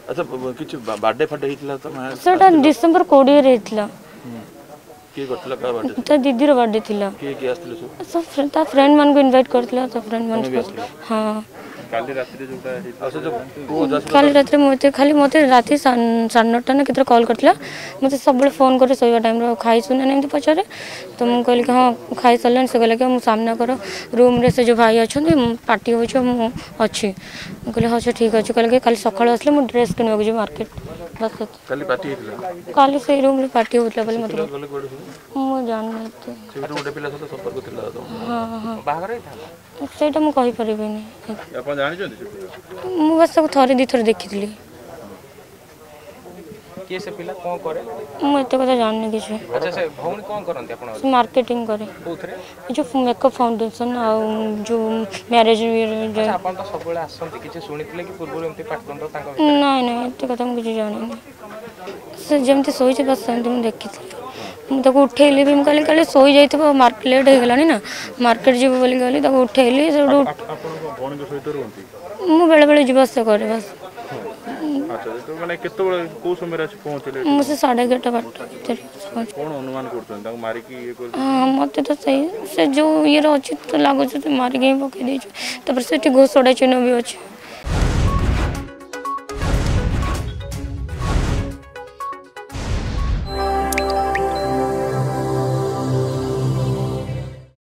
अच्छा किछ बर्थडे फटे हितला तो मैं सेटा डिसेंबर 20 रे हितला के करतला का बर्थडे तो दीदी रो बर्थडे थिला के आस्तले सब ता फ्रेंड मान को इनवाइट करतला तो फ्रेंड मान हां काली रात्रि रे जोटा अच्छा जो को जस काली रात्रि मते खाली मते राति 9:30 ना केतर कॉल करतला मते सब बळे फोन करे सोया टाइम रो खाई सुने नहीं पचारे तो मु कहली हां खाई सलन से कहले कि मु सामना करो रूम रे से जो भाई अछन पार्टी हो छ मु अछि कहले हां ठीक अछि कहले कि काली सकाळ असले मु ड्रेस किनबा जे मार्केट बस काली पार्टी हितला काली से रूम रे पार्टी होतला बोले मतलब मु जान नहीं से गोटे पिला सतो संपर्क थिला तो हां हां बाहर हितला सेटा मु कहि परिबेनी अपन जानि छथि मु बस सब थरे दी थरे देखितली के से पिला कोन करे मु एते कथा जाननी किछ अच्छा से भौणी कोन करंती आपण मार्केटिंग करे कोथरे जो मेकअप फाउंडेशन आ जो मैरिज अच्छा आपण तो सब बेला आसंती किछ सुनितले कि पूर्व एमती पाटकंड तांका नहीं नहीं एते कथा मु किछ जानिनी से जेमती सोई छ बस सेमती मु देखितली मु ताको उठेली भी मु कहले सोई जाइतबो मार्केट लेट हे गलानी ना मार्केट जीव बोली गली ताको उठेली से आपण को भौणी के सहित रहंती मु बेले बेले जीव से करे बस अच्छा तो माने केतो को समय रे पहुंचले मु से 11:30 बाट कोन अनुमान करतन ताको मारी की ये कर हां मते तो सही से जो ये रो अछि तो लागो छ मारी के पके दै छ तबर से घोसड़ा चिन्ह भी अछि